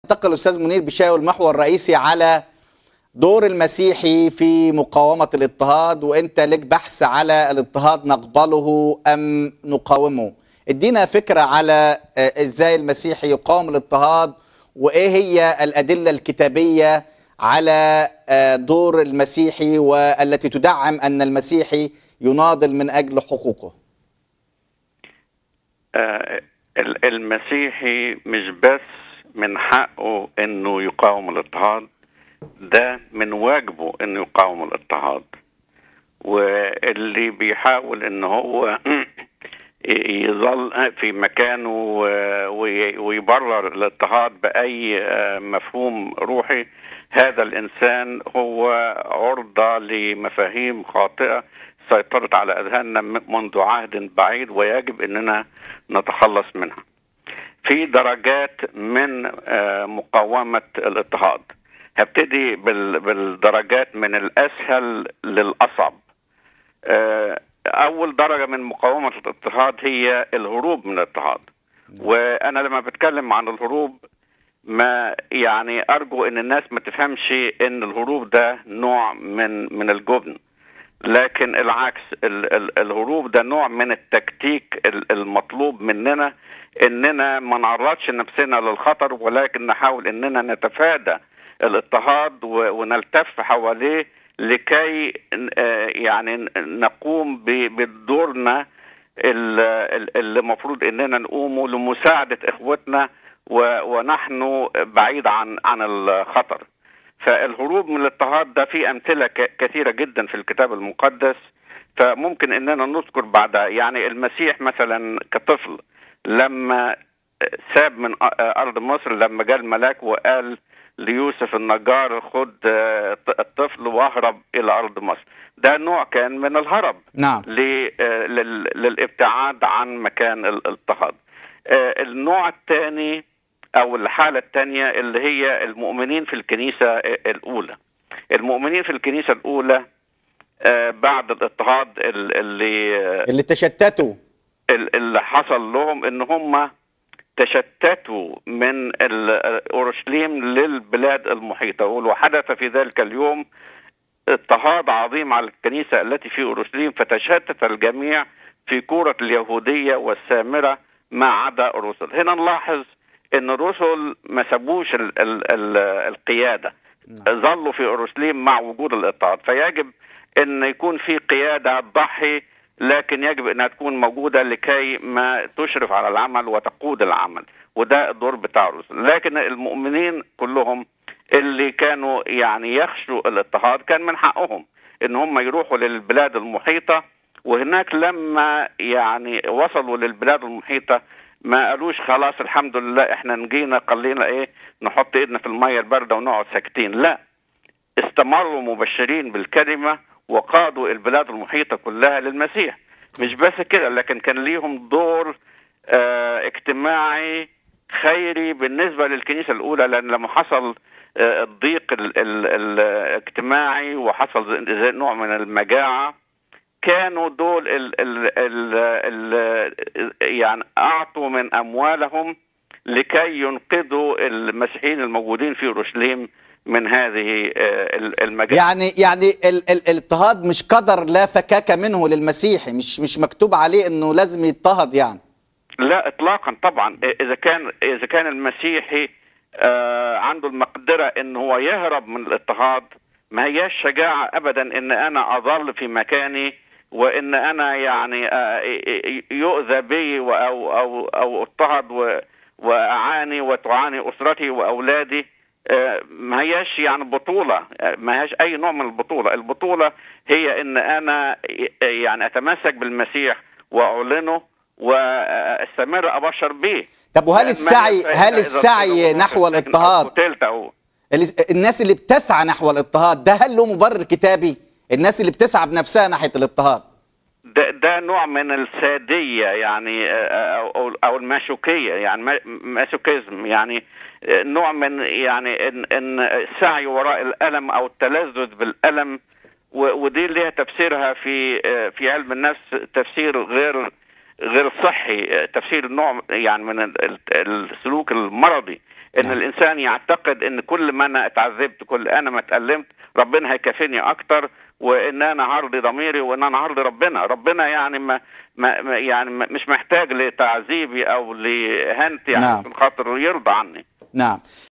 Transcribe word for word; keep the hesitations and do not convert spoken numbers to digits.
انتقل الأستاذ منير بشاي المحور الرئيسي على دور المسيحي في مقاومة الاضطهاد، وانت لك بحث على الاضطهاد نقبله أم نقاومه. ادينا فكرة على ازاي المسيحي يقاوم الاضطهاد، وايه هي الأدلة الكتابية على دور المسيحي والتي تدعم أن المسيحي يناضل من أجل حقوقه. المسيحي مش بس من حقه انه يقاوم الاضطهاد، ده من واجبه انه يقاوم الاضطهاد. واللي بيحاول ان هو يظل في مكانه ويبرر الاضطهاد باي مفهوم روحي، هذا الانسان هو عرضة لمفاهيم خاطئة سيطرت على اذهاننا منذ عهد بعيد، ويجب اننا نتخلص منها. في درجات من مقاومة الاضطهاد. هبتدي بالدرجات من الأسهل للأصعب. أول درجة من مقاومة الاضطهاد هي الهروب من الاضطهاد. وأنا لما بتكلم عن الهروب، ما يعني أرجو أن الناس ما تفهمش أن الهروب ده نوع من من الجبن، لكن العكس. الهروب ده نوع من التكتيك المطلوب مننا، اننا ما نعرضش نفسنا للخطر، ولكن نحاول اننا نتفادى الاضطهاد ونلتف حواليه لكي يعني نقوم بدورنا اللي المفروض اننا نقومه لمساعدة اخوتنا ونحن بعيد عن عن الخطر. فالهروب من الاضطهاد ده في امثله كثيره جدا في الكتاب المقدس، فممكن اننا نذكر بعدها. يعني المسيح مثلا كطفل لما ساب من ارض مصر، لما جاء الملاك وقال ليوسف النجار خد الطفل واهرب الى ارض مصر، ده نوع كان من الهرب. نعم. للابتعاد عن مكان الاضطهاد. النوع الثاني او الحالة الثانية اللي هي المؤمنين في الكنيسة الاولى. المؤمنين في الكنيسة الاولى بعد الاضطهاد اللي اللي تشتتوا اللي حصل لهم، ان هم تشتتوا من اورشليم للبلاد المحيطة، وحدث في ذلك اليوم اضطهاد عظيم على الكنيسة التي في اورشليم، فتشتت الجميع في كورة اليهودية والسامرة ما عدا الرسل. هنا نلاحظ ان الرسل ما سابوش ال ال ال القيادة، ظلوا في اورشليم مع وجود الاضطهاد. فيجب ان يكون في قيادة تضحي، لكن يجب انها تكون موجودة لكي ما تشرف على العمل وتقود العمل، وده الدور بتاع الرسل. لكن المؤمنين كلهم اللي كانوا يعني يخشوا الاضطهاد كان من حقهم ان هم يروحوا للبلاد المحيطة، وهناك لما يعني وصلوا للبلاد المحيطة ما قالوش خلاص الحمد لله احنا نجينا قلينا ايه نحط ايدنا في المية الباردة ونقعد ساكتين. لا، استمروا مبشرين بالكلمة وقادوا البلاد المحيطة كلها للمسيح. مش بس كده، لكن كان ليهم دور اه اجتماعي خيري بالنسبة للكنيسة الأولى، لأن لما حصل اه الضيق ال ال الاجتماعي وحصل زي نوع من المجاعة، كانوا دول ال ال ال ال يعني أعطوا من أموالهم لكي ينقذوا المسيحيين الموجودين في أورشليم من هذه المجاعة. يعني يعني الاضطهاد مش قدر لا فكاك منه للمسيحي، مش مش مكتوب عليه انه لازم يضطهد يعني. لا اطلاقا طبعا. اذا كان اذا كان المسيحي عنده المقدرة ان هو يهرب من الاضطهاد، ما هياش شجاعة ابدا ان انا اظل في مكاني، وان انا يعني يؤذى بي او او او اضطهد واعاني وتعاني اسرتي واولادي. ما هياش يعني بطولة، ما هياش اي نوع من البطولة. البطولة هي ان انا يعني اتمسك بالمسيح واعلنه واستمر ابشر به. طب وهل السعي هل السعي نحو الاضطهاد، الناس اللي بتسعى نحو الاضطهاد ده، هل له مبرر كتابي؟ الناس اللي بتسعى بنفسها ناحية الاضطهاد ده, ده نوع من السادية يعني أو, أو الماسوكية، يعني ماسوكيزم، يعني نوع من يعني إن, إن السعي وراء الألم أو التلذذ بالألم. ودي ليها تفسيرها في في علم النفس تفسير غير غير صحي، تفسير نوع يعني من السلوك المرضي، ان نعم. الانسان يعتقد ان كل ما انا اتعذبت، كل انا ما اتألمت، ربنا هيكافئني اكتر، وان انا هرضي ضميري، وان انا هرضي ربنا. ربنا يعني ما ما يعني ما مش محتاج لتعذيبي او لهنتي نعم. عشان خاطر يرضى عني. نعم.